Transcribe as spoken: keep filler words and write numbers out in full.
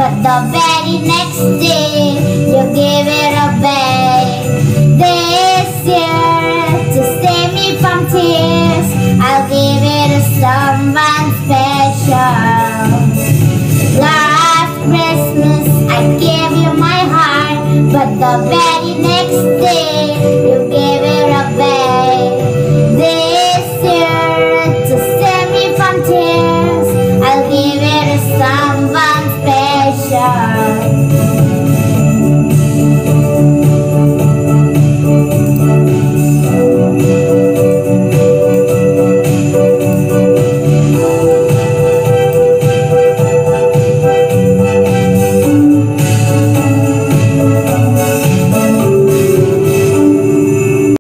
but the very next day you gave it away. This year, to save me from tears, I'll give it to someone special. Last Christmas I gave you my heart, but the very next day you gave it away. This year, to save me from tears, I'll give it to someone special.